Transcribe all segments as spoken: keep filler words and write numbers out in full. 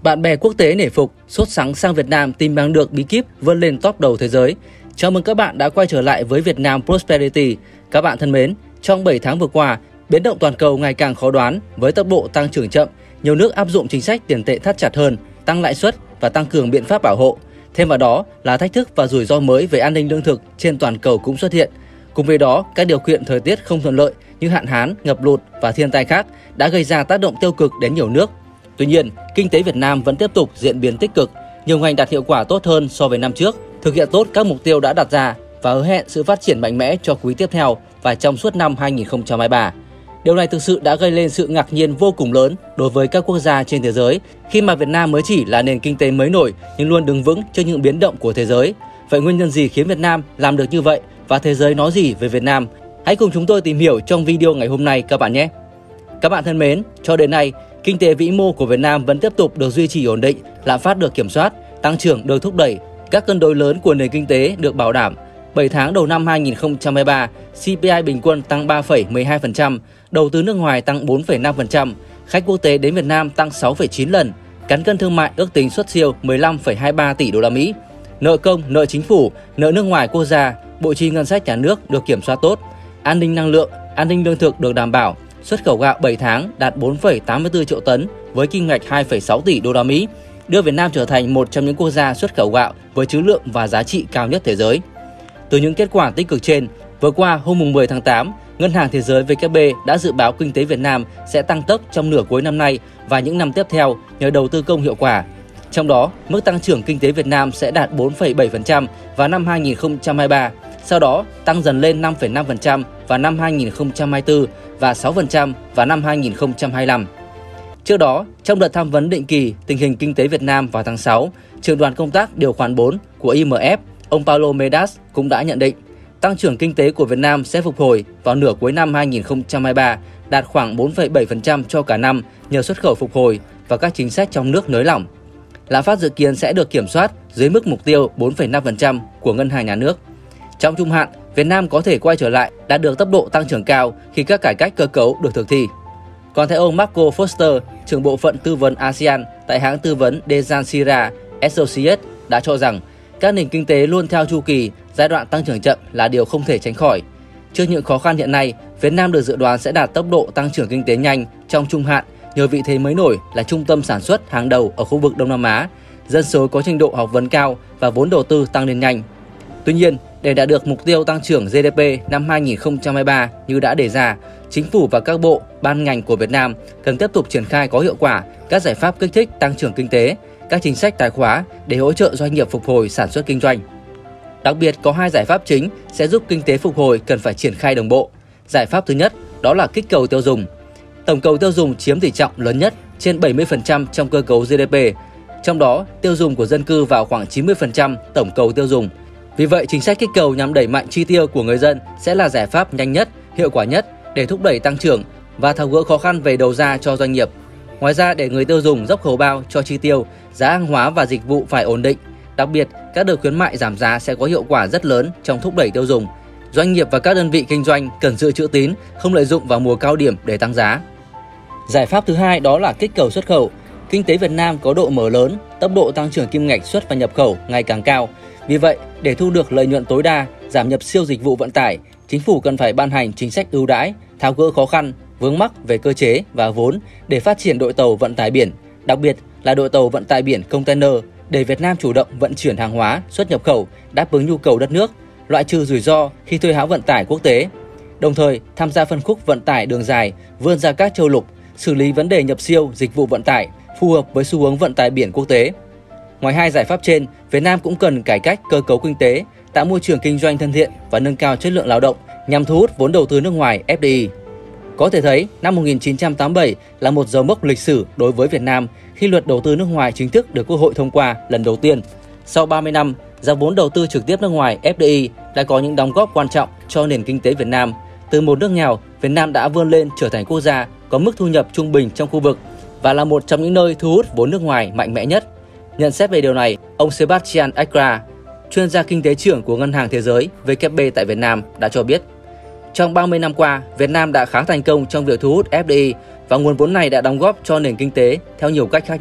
Bạn bè quốc tế nể phục, sốt sắng sang Việt Nam tìm bằng được bí kíp vươn lên top đầu thế giới. Chào mừng các bạn đã quay trở lại với Việt Nam Prosperity. Các bạn thân mến, trong bảy tháng vừa qua, biến động toàn cầu ngày càng khó đoán với tốc độ tăng trưởng chậm, nhiều nước áp dụng chính sách tiền tệ thắt chặt hơn, tăng lãi suất và tăng cường biện pháp bảo hộ. Thêm vào đó là thách thức và rủi ro mới về an ninh lương thực trên toàn cầu cũng xuất hiện. Cùng với đó, các điều kiện thời tiết không thuận lợi như hạn hán, ngập lụt và thiên tai khác đã gây ra tác động tiêu cực đến nhiều nước. Tuy nhiên, kinh tế Việt Nam vẫn tiếp tục diễn biến tích cực, nhiều ngành đạt hiệu quả tốt hơn so với năm trước, thực hiện tốt các mục tiêu đã đặt ra và hứa hẹn sự phát triển mạnh mẽ cho quý tiếp theo và trong suốt năm hai nghìn không trăm hai mươi ba. Điều này thực sự đã gây lên sự ngạc nhiên vô cùng lớn đối với các quốc gia trên thế giới khi mà Việt Nam mới chỉ là nền kinh tế mới nổi nhưng luôn đứng vững trước những biến động của thế giới. Vậy nguyên nhân gì khiến Việt Nam làm được như vậy và thế giới nói gì về Việt Nam? Hãy cùng chúng tôi tìm hiểu trong video ngày hôm nay các bạn nhé! Các bạn thân mến, cho đến nay, kinh tế vĩ mô của Việt Nam vẫn tiếp tục được duy trì ổn định, lạm phát được kiểm soát, tăng trưởng được thúc đẩy, các cân đối lớn của nền kinh tế được bảo đảm. bảy tháng đầu năm hai nghìn không trăm hai mươi ba, xê pê i bình quân tăng ba phẩy mười hai phần trăm, đầu tư nước ngoài tăng bốn phẩy năm phần trăm, khách quốc tế đến Việt Nam tăng sáu phẩy chín lần, cán cân thương mại ước tính xuất siêu mười lăm phẩy hai mươi ba tỷ đô la Mỹ. Nợ công, nợ chính phủ, nợ nước ngoài quốc gia, bộ chi ngân sách nhà nước được kiểm soát tốt, an ninh năng lượng, an ninh lương thực được đảm bảo. Xuất khẩu gạo bảy tháng đạt bốn phẩy tám mươi tư triệu tấn với kim ngạch hai phẩy sáu tỷ đô la Mỹ, đưa Việt Nam trở thành một trong những quốc gia xuất khẩu gạo với trữ lượng và giá trị cao nhất thế giới. Từ những kết quả tích cực trên, vừa qua hôm mười tháng tám, Ngân hàng Thế giới W F P đã dự báo kinh tế Việt Nam sẽ tăng tốc trong nửa cuối năm nay và những năm tiếp theo nhờ đầu tư công hiệu quả. Trong đó, mức tăng trưởng kinh tế Việt Nam sẽ đạt bốn phẩy bảy phần trăm vào năm hai nghìn không trăm hai mươi ba, sau đó tăng dần lên năm phẩy năm phần trăm vào năm hai nghìn không trăm hai mươi tư và sáu phần trăm vào năm hai nghìn không trăm hai mươi lăm. Trước đó, trong đợt tham vấn định kỳ tình hình kinh tế Việt Nam vào tháng sáu, trưởng đoàn công tác điều khoản bốn của I M F, ông Paulo Medas cũng đã nhận định tăng trưởng kinh tế của Việt Nam sẽ phục hồi vào nửa cuối năm hai nghìn không trăm hai mươi ba, đạt khoảng bốn phẩy bảy phần trăm cho cả năm nhờ xuất khẩu phục hồi và các chính sách trong nước nới lỏng. Lạm phát dự kiến sẽ được kiểm soát dưới mức mục tiêu bốn phẩy năm phần trăm của Ngân hàng Nhà nước. Trong trung hạn, Việt Nam có thể quay trở lại đạt được tốc độ tăng trưởng cao khi các cải cách cơ cấu được thực thi. Còn theo ông Marco Foster, trưởng bộ phận tư vấn a sê an tại hãng tư vấn Dejansira Associates đã cho rằng các nền kinh tế luôn theo chu kỳ, giai đoạn tăng trưởng chậm là điều không thể tránh khỏi. Trước những khó khăn hiện nay, Việt Nam được dự đoán sẽ đạt tốc độ tăng trưởng kinh tế nhanh trong trung hạn nhờ vị thế mới nổi là trung tâm sản xuất hàng đầu ở khu vực Đông Nam Á, dân số có trình độ học vấn cao và vốn đầu tư tăng lên nhanh. Tuy nhiên, để đạt được mục tiêu tăng trưởng G D P năm hai nghìn không trăm hai mươi ba như đã đề ra, chính phủ và các bộ, ban ngành của Việt Nam cần tiếp tục triển khai có hiệu quả các giải pháp kích thích tăng trưởng kinh tế, các chính sách tài khóa để hỗ trợ doanh nghiệp phục hồi sản xuất kinh doanh. Đặc biệt có hai giải pháp chính sẽ giúp kinh tế phục hồi cần phải triển khai đồng bộ. Giải pháp thứ nhất đó là kích cầu tiêu dùng. Tổng cầu tiêu dùng chiếm tỷ trọng lớn nhất, trên bảy mươi phần trăm trong cơ cấu G D P. Trong đó, tiêu dùng của dân cư vào khoảng chín mươi phần trăm tổng cầu tiêu dùng. Vì vậy, chính sách kích cầu nhằm đẩy mạnh chi tiêu của người dân sẽ là giải pháp nhanh nhất, hiệu quả nhất để thúc đẩy tăng trưởng và tháo gỡ khó khăn về đầu ra cho doanh nghiệp. Ngoài ra, để người tiêu dùng dốc khấu bao cho chi tiêu, giá hàng hóa và dịch vụ phải ổn định. Đặc biệt, các đợt khuyến mại giảm giá sẽ có hiệu quả rất lớn trong thúc đẩy tiêu dùng. Doanh nghiệp và các đơn vị kinh doanh cần dự trữ tín, không lợi dụng vào mùa cao điểm để tăng giá. Giải pháp thứ hai đó là kích cầu xuất khẩu. Kinh tế Việt Nam có độ mở lớn, tốc độ tăng trưởng kim ngạch xuất và nhập khẩu ngày càng cao. Vì vậy, để thu được lợi nhuận tối đa, giảm nhập siêu dịch vụ vận tải, chính phủ cần phải ban hành chính sách ưu đãi, tháo gỡ khó khăn, vướng mắc về cơ chế và vốn để phát triển đội tàu vận tải biển, đặc biệt là đội tàu vận tải biển container để Việt Nam chủ động vận chuyển hàng hóa, xuất nhập khẩu, đáp ứng nhu cầu đất nước, loại trừ rủi ro khi thuê hãng vận tải quốc tế. Đồng thời, tham gia phân khúc vận tải đường dài, vươn ra các châu lục, xử lý vấn đề nhập siêu dịch vụ vận tải phù hợp với xu hướng vận tải biển quốc tế. Ngoài hai giải pháp trên, Việt Nam cũng cần cải cách cơ cấu kinh tế, tạo môi trường kinh doanh thân thiện và nâng cao chất lượng lao động nhằm thu hút vốn đầu tư nước ngoài F D I. Có thể thấy, năm một nghìn chín trăm tám mươi bảy là một dấu mốc lịch sử đối với Việt Nam khi luật đầu tư nước ngoài chính thức được Quốc hội thông qua lần đầu tiên. Sau ba mươi năm, dòng vốn đầu tư trực tiếp nước ngoài F D I đã có những đóng góp quan trọng cho nền kinh tế Việt Nam. Từ một nước nghèo, Việt Nam đã vươn lên trở thành quốc gia có mức thu nhập trung bình trong khu vực và là một trong những nơi thu hút vốn nước ngoài mạnh mẽ nhất. Nhận xét về điều này, ông Sebastian Akra, chuyên gia kinh tế trưởng của Ngân hàng Thế giới W F P tại Việt Nam đã cho biết, trong ba mươi năm qua, Việt Nam đã khá thành công trong việc thu hút F D I và nguồn vốn này đã đóng góp cho nền kinh tế theo nhiều cách khác nhau,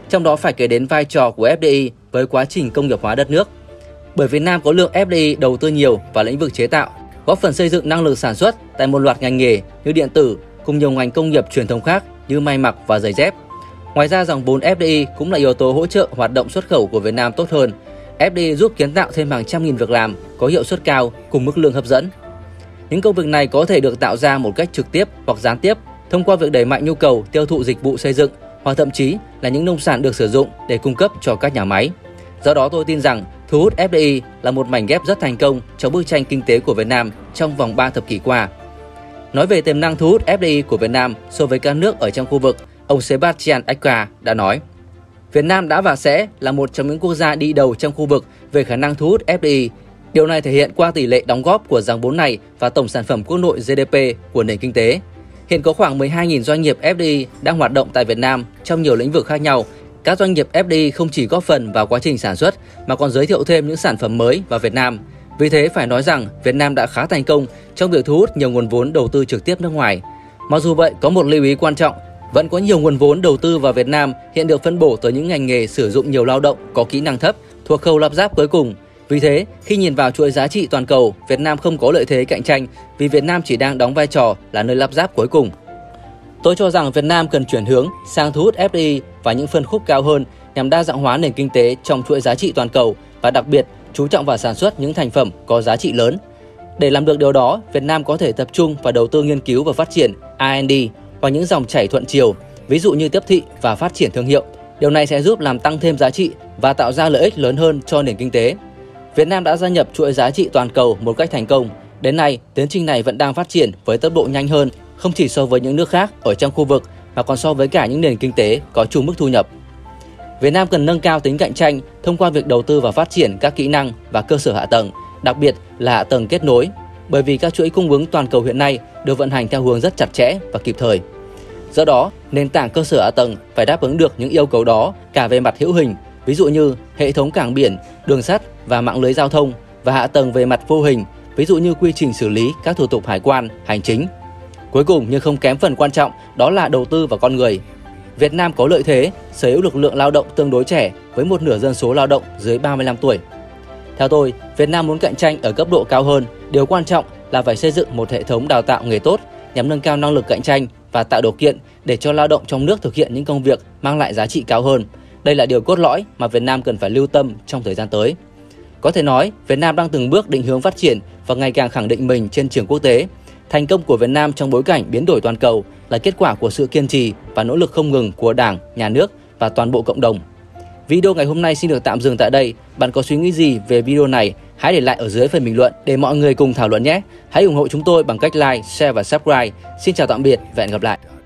trong đó phải kể đến vai trò của ép đê i với quá trình công nghiệp hóa đất nước. Bởi Việt Nam có lượng ép đê i đầu tư nhiều vào lĩnh vực chế tạo, góp phần xây dựng năng lực sản xuất tại một loạt ngành nghề như điện tử cùng nhiều ngành công nghiệp truyền thống khác như may mặc và giày dép. Ngoài ra, dòng vốn ép đê i cũng là yếu tố hỗ trợ hoạt động xuất khẩu của Việt Nam tốt hơn. ép đê i giúp kiến tạo thêm hàng trăm nghìn việc làm có hiệu suất cao cùng mức lương hấp dẫn. Những công việc này có thể được tạo ra một cách trực tiếp hoặc gián tiếp thông qua việc đẩy mạnh nhu cầu tiêu thụ dịch vụ xây dựng hoặc thậm chí là những nông sản được sử dụng để cung cấp cho các nhà máy. Do đó tôi tin rằng thu hút ép đê i là một mảnh ghép rất thành công trong bức tranh kinh tế của Việt Nam trong vòng ba thập kỷ qua. Nói về tiềm năng thu hút ép đê i của Việt Nam so với các nước ở trong khu vực, ông Sebastian Eka đã nói: Việt Nam đã và sẽ là một trong những quốc gia đi đầu trong khu vực về khả năng thu hút ép đê i. Điều này thể hiện qua tỷ lệ đóng góp của dòng vốn này và tổng sản phẩm quốc nội giê đê pê của nền kinh tế. Hiện có khoảng mười hai nghìn doanh nghiệp ép đê i đang hoạt động tại Việt Nam trong nhiều lĩnh vực khác nhau. Các doanh nghiệp ép đê i không chỉ góp phần vào quá trình sản xuất mà còn giới thiệu thêm những sản phẩm mới vào Việt Nam. Vì thế phải nói rằng Việt Nam đã khá thành công trong việc thu hút nhiều nguồn vốn đầu tư trực tiếp nước ngoài. Mặc dù vậy, có một lưu ý quan trọng, vẫn có nhiều nguồn vốn đầu tư vào Việt Nam hiện được phân bổ tới những ngành nghề sử dụng nhiều lao động có kỹ năng thấp thuộc khâu lắp ráp cuối cùng. Vì thế, khi nhìn vào chuỗi giá trị toàn cầu, Việt Nam không có lợi thế cạnh tranh vì Việt Nam chỉ đang đóng vai trò là nơi lắp ráp cuối cùng. Tôi cho rằng Việt Nam cần chuyển hướng sang thu hút ép đê i và những phân khúc cao hơn nhằm đa dạng hóa nền kinh tế trong chuỗi giá trị toàn cầu và đặc biệt chú trọng vào sản xuất những thành phẩm có giá trị lớn. Để làm được điều đó, Việt Nam có thể tập trung vào đầu tư nghiên cứu và phát triển R and D hoặc những dòng chảy thuận chiều, ví dụ như tiếp thị và phát triển thương hiệu. Điều này sẽ giúp làm tăng thêm giá trị và tạo ra lợi ích lớn hơn cho nền kinh tế. Việt Nam đã gia nhập chuỗi giá trị toàn cầu một cách thành công. Đến nay, tiến trình này vẫn đang phát triển với tốc độ nhanh hơn, không chỉ so với những nước khác ở trong khu vực mà còn so với cả những nền kinh tế có chung mức thu nhập. Việt Nam cần nâng cao tính cạnh tranh thông qua việc đầu tư và phát triển các kỹ năng và cơ sở hạ tầng, đặc biệt là hạ tầng kết nối, bởi vì các chuỗi cung ứng toàn cầu hiện nay được vận hành theo hướng rất chặt chẽ và kịp thời. Do đó, nền tảng cơ sở hạ tầng phải đáp ứng được những yêu cầu đó cả về mặt hữu hình, ví dụ như hệ thống cảng biển, đường sắt và mạng lưới giao thông, và hạ tầng về mặt vô hình, ví dụ như quy trình xử lý các thủ tục hải quan, hành chính. Cuối cùng nhưng không kém phần quan trọng, đó là đầu tư vào con người. Việt Nam có lợi thế sở hữu lực lượng lao động tương đối trẻ với một nửa dân số lao động dưới ba mươi lăm tuổi. Theo tôi, Việt Nam muốn cạnh tranh ở cấp độ cao hơn, điều quan trọng là phải xây dựng một hệ thống đào tạo nghề tốt nhằm nâng cao năng lực cạnh tranh và tạo điều kiện để cho lao động trong nước thực hiện những công việc mang lại giá trị cao hơn. Đây là điều cốt lõi mà Việt Nam cần phải lưu tâm trong thời gian tới. Có thể nói, Việt Nam đang từng bước định hướng phát triển và ngày càng khẳng định mình trên trường quốc tế. Thành công của Việt Nam trong bối cảnh biến đổi toàn cầu là kết quả của sự kiên trì và nỗ lực không ngừng của Đảng, Nhà nước và toàn bộ cộng đồng. Video ngày hôm nay xin được tạm dừng tại đây. Bạn có suy nghĩ gì về video này? Hãy để lại ở dưới phần bình luận để mọi người cùng thảo luận nhé. Hãy ủng hộ chúng tôi bằng cách like, share và subscribe. Xin chào tạm biệt và hẹn gặp lại.